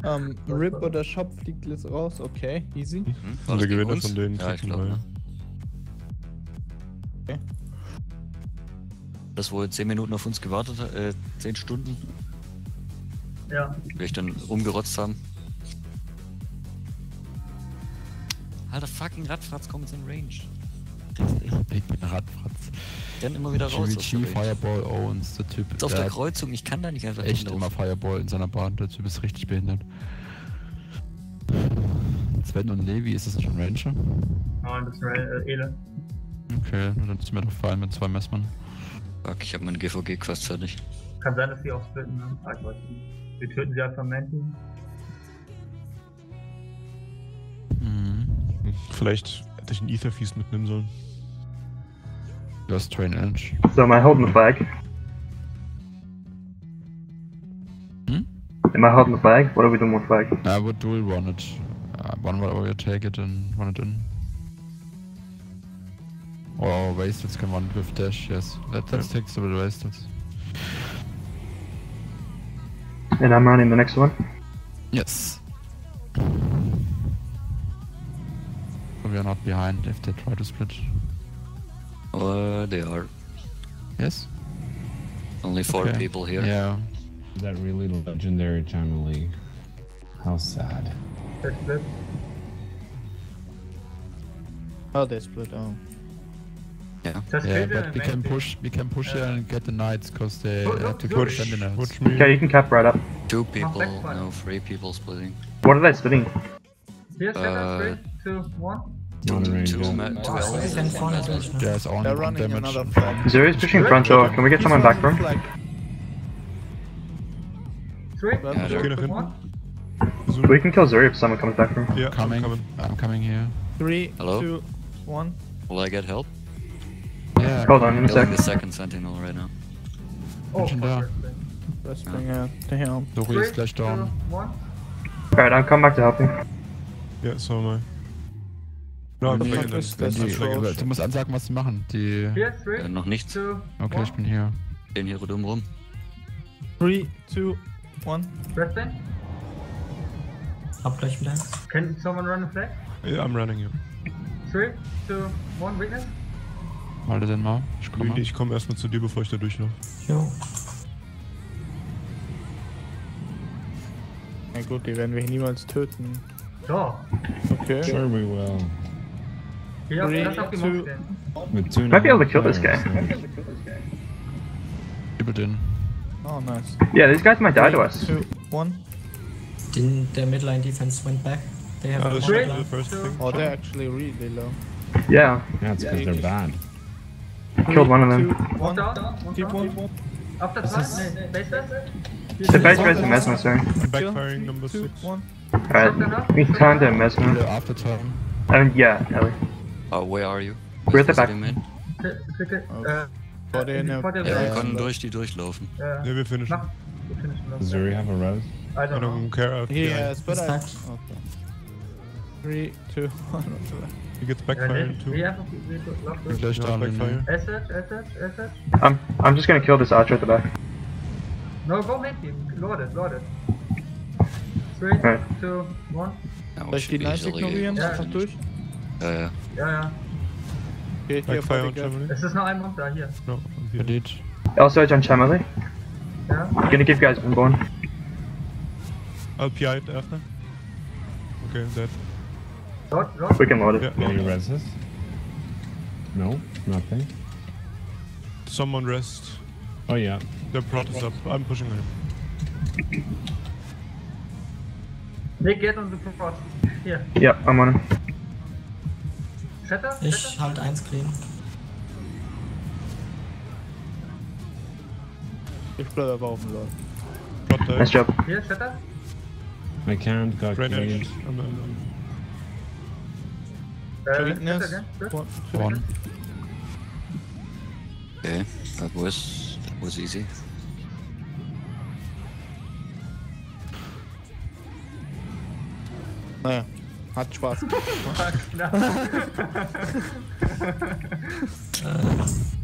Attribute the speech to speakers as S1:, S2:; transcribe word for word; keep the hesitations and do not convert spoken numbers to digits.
S1: Ähm, Rip oder Shop fliegt jetzt raus, okay, easy.
S2: Mhm.
S3: Und der Gewinner von denen
S2: Ja, ich
S3: kriegt
S2: glaube.
S3: einen
S1: Okay.
S2: Das, wo zehn Minuten auf uns gewartet hat, äh, zehn Stunden,
S4: Ja.
S2: will ich dann umgerotzt haben. Alter, fucking Radfratz kommt jetzt in Range.
S5: Ich bin Radfratz.
S2: Renn immer wieder raus. aus der
S5: G
S2: Range.
S5: Fireball Owens, der Typ.
S2: Ist auf
S5: der
S2: der
S5: hat
S2: Kreuzung, ich kann da nicht einfach
S5: echt
S2: hinlaufen.
S5: immer Fireball in seiner Bahn, der Typ ist richtig behindert. Sven und Levi, ist das nicht ein Ranger?
S4: Oh, ein bisschen äh, Ele.
S5: Okay, dann ist mir doch fein mit zwei Messmann.
S2: Fuck, ich hab meinen G V G fast fertig.
S4: Kann sein, dass die auch splitten, ne? Ah, ich weiß nicht. Wir töten sie einfach Manti.
S5: Mhm.
S3: Vielleicht hätte ich einen Ether-Feast mitnehmen sollen.
S5: Du hast Train Edge.
S6: So am I holding the flag?
S5: Hmm?
S6: Am I holding the flag? What are we doing with flag?
S5: I would dual run it. Uh, one whatever you take it and run it in. Or Wasteds can run with dash, yes. Let, let's take the Wasteds.
S6: And I'm running the next one.
S5: Yes. So we are not behind if they try to split.
S2: Uh, they are.
S5: Yes?
S2: Only four
S5: Okay.
S2: people here.
S5: Yeah.
S7: Is that really legendary Chamali? How sad.
S4: Der split.
S1: Oh, they split, oh.
S2: Yeah.
S4: Das
S5: Yeah,
S4: fehlt
S5: but
S4: mir
S5: we can
S4: Manti.
S5: push we can push here and get the knights cause they
S4: Look,
S5: have
S4: look,
S5: to
S4: look.
S5: push sentinels.
S3: Watch me.
S6: Okay, you can cap right up.
S2: Two people,
S4: back fire.
S2: no, three people splitting.
S6: What are they splitting?
S4: Hier, set
S2: Äh,
S4: up, three, two, one.
S7: Not in range
S2: Two,
S7: yet.
S2: ma two
S8: Oh,
S2: elements.
S8: sind vorne durch, ne?
S5: There's only
S1: They're
S5: one
S1: running
S5: damage.
S1: another flag.
S6: Zuri's pushing front door. Can we get someone back from?
S1: Flag.
S4: Three,
S1: Ja,
S2: der-
S3: Geh nach
S4: two,
S3: hinten.
S4: one.
S3: Zoom.
S6: We can kill Zuri if someone comes back from.
S3: Ja,
S5: Coming.
S3: coming.
S5: I'm coming here.
S1: Three,
S2: Hello?
S1: two, one.
S2: Will I get help?
S5: Yeah.
S6: Hold on in a
S2: Killing
S6: sec.
S2: the second sentinel right now.
S4: Oh,
S5: schon
S4: fuck,
S5: da.
S4: wrestling.
S1: Wrestling, ja. Damn.
S5: Dori
S4: Three,
S5: ist gleich down.
S4: two, one.
S6: Alright, I'll come back to help you.
S3: Ja, so am I. No, I'm
S1: The
S3: playing
S1: fuck
S3: them.
S1: is
S5: Wenn
S1: this
S5: die,
S1: approach?
S5: du musst ansagen, was sie machen. Die.
S4: Hier, three,
S2: Äh, noch nichts.
S4: two,
S5: Okay, ich
S4: one.
S5: bin hier.
S2: Den hier dumm rum.
S1: Three, two, one.
S4: Wrestling.
S8: Hab gleich wieder.
S4: Can someone run a flag?
S3: Yeah, I'm running here.
S4: Three, two, one, witness.
S5: Halte den mal. Ich komme.
S3: Ich komme erstmal zu dir, bevor ich da durchlaufe.
S8: Jo.
S1: Na gut, die werden wir niemals töten.
S4: Doch.
S1: Okay.
S7: Sure we will.
S4: Hier,
S1: Three,
S4: lass auf die
S1: two,
S4: Maus gehen.
S7: With two
S6: Might be able to kill this guy.
S5: Über den.
S1: Oh, nice.
S6: Yeah, these guys might die to us.
S1: Two, one.
S8: Den, der Midline Defense went back. They have
S3: Ah,
S8: a
S3: das
S4: Three,
S3: ist the
S8: midline.
S3: first
S4: two,
S3: thing.
S1: Oh, they're actually really low.
S6: Yeah,
S7: Yeah, it's because they're bad.
S6: killed one of them.
S1: Two,
S4: one
S1: one.
S4: down, one
S1: Keep
S4: down.
S1: one.
S4: After
S8: Das
S4: time,
S8: ist-
S4: nee, base set.
S6: The base race is Mesmer, sorry.
S3: I'm
S1: Kill.
S3: backfiring number
S1: Two,
S3: six.
S1: one.
S6: Alright, we can turn to Mesmer.
S5: Wieder After Time.
S6: I mean, yeah, Ellie.
S2: Oh, where are you?
S6: We're at the
S2: Was
S6: back.
S2: ist mit dem
S4: Bitte, bitte,
S1: Oh.
S4: äh,
S1: Vor der ne-
S4: vor der
S2: Ja, wir
S1: Ja,
S2: können
S1: ja.
S2: durch die durchlaufen.
S4: äh,
S3: Ja, wir finishen.
S4: mach. Wir finishen das.
S7: Does Zuri have a res?
S4: I
S3: I
S4: don't know.
S3: don't care.
S1: He
S3: Yeah.
S1: has, but I...
S8: Stacked.
S1: Okay. Three, two, one.
S3: He gets
S4: Ja,
S3: backfired
S4: nee,
S3: too.
S4: wir einfach, wir lassen
S5: Bin gleich
S3: Ja,
S5: down.
S3: backfire.
S4: Asset, asset, asset.
S6: I'm, I'm just gonna kill this archer at the back.
S4: No, go make him. Lord it, Lord it. Three,
S6: Right.
S4: two, one.
S2: Ja,
S1: Soll ich die
S2: should be
S1: Knights
S2: easily
S1: ignorieren?
S4: Ja.
S1: Einfach durch?
S2: Ja, ja.
S4: Ja, ja.
S1: Okay, hier,
S3: Backfire on
S1: Bodyguard.
S3: Germany.
S4: Es ist noch ein Monster hier.
S3: No, I'm here.
S5: Verdient.
S6: Also, John Chamberlain.
S4: Ja.
S6: Gonna give you guys Unborn.
S3: I'll P I it after. Okay, dead.
S4: Lord, Lord.
S6: We can load it.
S3: Yeah,
S7: Any
S3: no.
S7: reses? No? Nothing?
S3: Someone rest.
S7: Oh yeah.
S3: The prot is up. I'm pushing him.
S4: Nick, get on the cross. Hier.
S6: Yep, I'm on him.
S4: Shatter?
S8: Ich
S4: Shatter?
S8: halt eins clean.
S1: Ich bleib aber auf dem Lord.
S3: Prot died.
S6: Nice job.
S4: Hier, Shatter?
S7: I can't, got
S3: Drain
S7: clean.
S3: edge. I'm, I'm, I'm.
S4: Äh,
S1: Weakness.
S4: Shatter, gell? Good.
S1: One, two.
S5: One.
S2: Okay, that was, that was easy.
S1: Naja, hat Spaß gemacht.
S4: Klar.
S8: Äh,